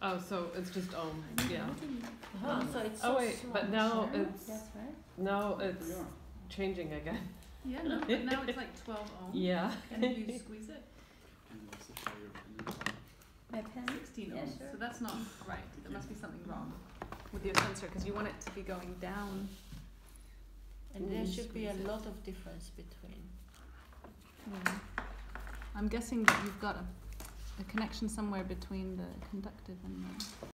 Oh, so it's just ohm. Yeah. So it's oh so wait, small. but now it's That's right. now it's changing again. Yeah, no, but now it's like 12 ohms. Yeah. And if you squeeze it, My pen. 16 Yeah, ohms. sure. So that's not right. There must be something wrong with your sensor because you want it to be going down. And there should be a Squeeze it. lot of difference between. I'm guessing that you've got a connection somewhere between the conductive and the